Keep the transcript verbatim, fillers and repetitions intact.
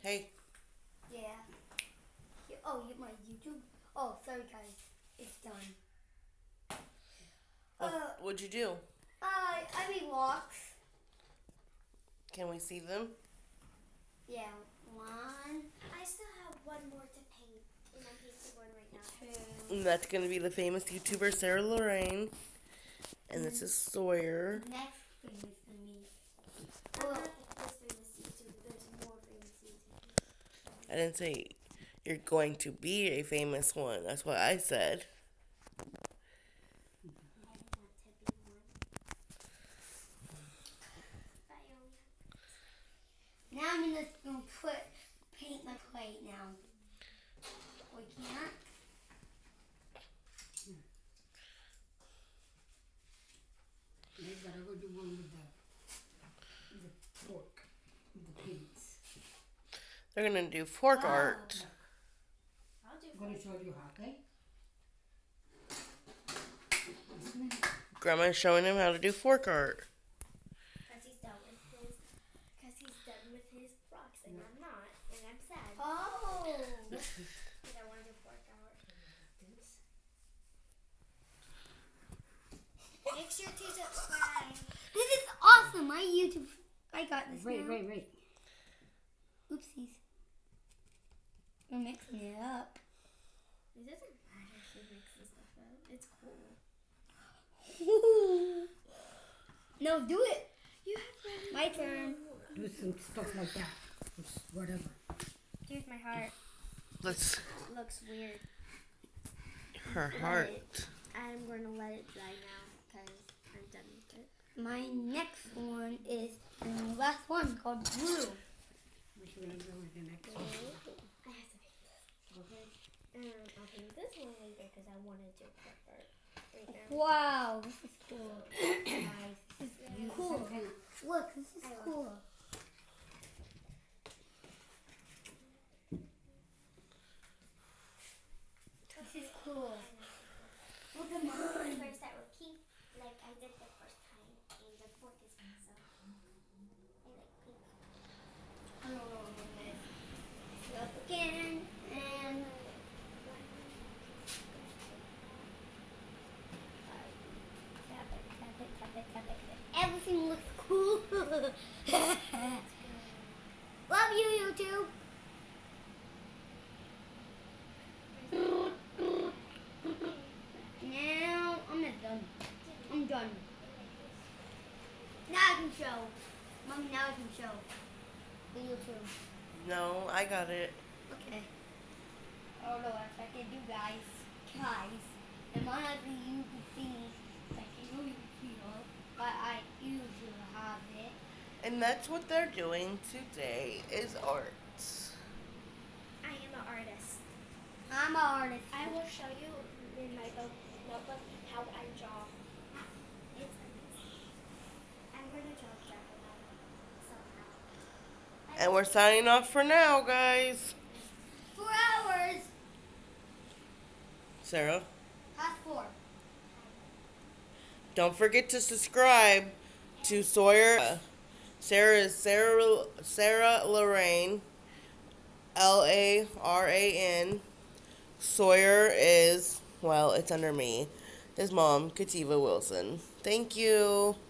Hey. Yeah. Oh, you my YouTube? Oh, sorry guys. It's done. What, Uh, what'd you do? uh, I made walks. Can we see them? Yeah, one, I still have one more to paint, and I'm painting one right now. two. And that's going to be the famous YouTuber Sarah Lorraine. And this is Sawyer. Next famous than me. I'm Well, not this famous YouTuber. There's more famous YouTubers. I didn't say you're going to be a famous one. That's what I said. I want to be one. But I only have now I'm just gonna put paint my plate now. We can't. Next, gotta go do one with the, with the pork, with the pigs. They're going to do fork Wow. art. I'll do I'm gonna show you how, okay? Grandma's showing him how to do fork art. because he's done with his because he's done with his rocks, and I'm not, and I'm sad. Oh. Because I want to work out. Make sure to subscribe. This is awesome. My YouTube. I got this Wait, now. wait, wait. Oopsies. We're mixing it up. It doesn't matter if he mixes stuff up. It's cool. No, do it. You have My turn. Do some stuff like that. Just whatever. Here's my heart. Let's. It looks weird. Her heart. I'm going to let it dry now because I'm done with it. My next one is the last one called blue. What you gonna do with the next one? I have to paint this. Okay. Um, I'll paint this one later because I want to do part art right now. Wow, this is cool. Guys, this is cool. Okay. Look, this is I love cool. This is cool. Look at mine. First, I will keep like I did the first time, and the fork is so I like pink. I don't know what this is. Up again, and tap it, tap it, tap it, tap it. Everything looks cool. Love you, YouTube. Now I'm not done. I'm done. Now I can show. Mom, now I can show. The YouTube. No, I got it. Okay. I don't know what I can do, guys. Guys, am I not the YouTube thingy like a YouTube, but I usually have it. And that's what they're doing today is art. I am an artist. I'm an artist. I will show you in my book, notebook how I draw. It's amazing. I'm going to draw Dracula somehow. And we're signing off for now, guys. Four hours. Sarah, Past four. don't forget to subscribe to Sawyer. Sarah is Sarah, Sarah Lorraine, L A R A N. Sawyer is, well, it's under me. His mom, Kativa Wilson. Thank you.